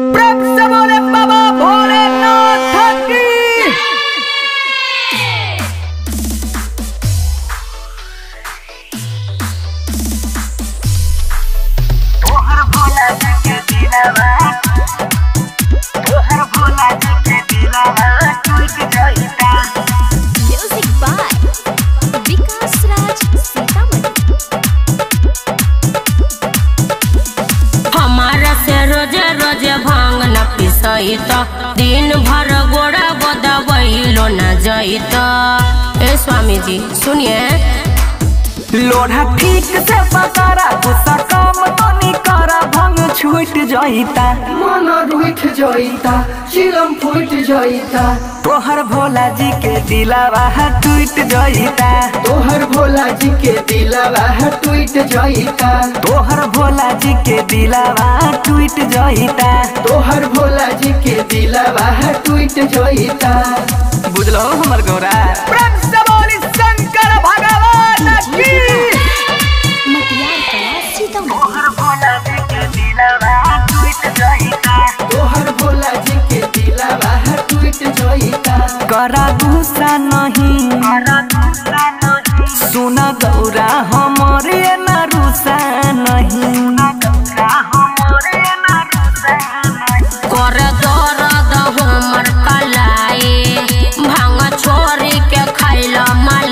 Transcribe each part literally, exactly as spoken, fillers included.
प्रेम से बोले बाबा भोलेनाथ की। तोहर भोला जी के दिलवा, तोहर भोला जी के दिलवा टूट जाइता। Music by Vikas Raj Sitamarhi. हमारा से रोजे रोजे भांग न पिसैता, दिन भर गोड़ा गोदा बैलो न जाइता। ए स्वामी जी सुनिए, लोढ़ा ठीक से पकड़ा, गुस्सा कम तो नहीं करा, भंग छूट जाइता, मन रूठ जाइता, चिलम फूट जाइता। तोहर भोला जी के दिलवा टूट जाइता, तोहर भोला जी के दिलवा टूट जाइता, तोहर भोला जी के दिलवा टूट जाइता, तोहर भोला जी के दिलवा टूट जाइता। बुझलो हमर गौरा। प्रेम से बोली शंकर भगवान की। मटियार कला सीतामढ़ी। तोहर भोला जी के दिलवा टूट जाइता, तोहर भोला जी के दिलवा टूट जाइता। करा दूसरा नहीं, करा दूसरा नहीं, सुना गौरा हमरे न रुसा नहीं, गौरा हमरे न रुसा नहीं। कर दर्द हमर कलाई, भांग छोरी के खैला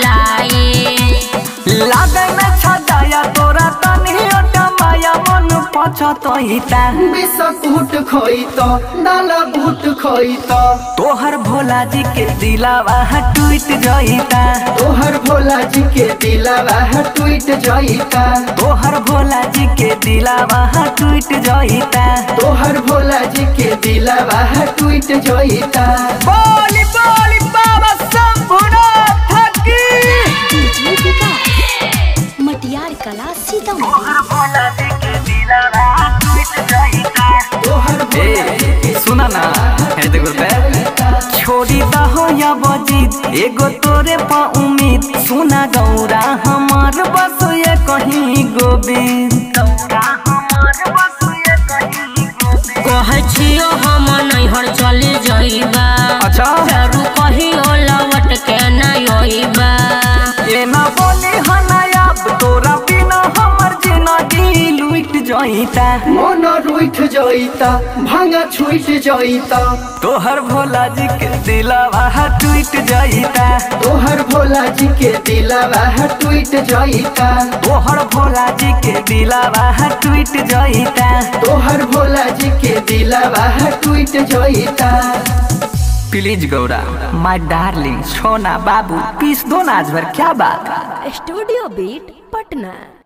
मलाई। लागे में छदाया तोरा तनियो टमाया, मन पछतोइता, बिस्कुट खोइता, डाला बूट खोइता। तोहर भोला जी के दिलवा टूट जाइता, तोहर भोला जी के दिलवा टूट जाइता, तोहर भोला जी के दिलवा टूट जाइता। तोहर भोला जी के दिलवा टूट जाइता। बोली बोली बाबा शंभुनाथ की। डीजे विकास मटियार कला सीतामढ़ी। तोहर भोला जी के दिलवा टूट जाइता। तोहर भोला जी के सुना ना है देखो पे छोड़ी दहो या बजीत, एगो तोरे पा उम्मीद, सुना गौरा हमार बस ये कहीं गोविंद, गौरा हमार बस ये कहीं गोविंद। कहे छियो हम नैहर चली जाइबा, अच्छा फेरू कहियो लौट के नहीं आइबा। ये ना बोली हनायाब, तोरा बिना हमर जिंदगी लूट जाइता, मन रूठ जाइता, भांगा छूट जाइता। तोहर भोला जी के दिलवा टूट जाइता, तोहर भोला जी के दिलवा टूट जाइता, तोहर भोला जी के दिलवा टूट जाइता। तोहर भोला जी के दिलवा टूट जाइता। प्लीज गौरा माय डार्लिंग सोना बाबू, पीस दो ना आज भर, क्या बात। Studio beat Patna.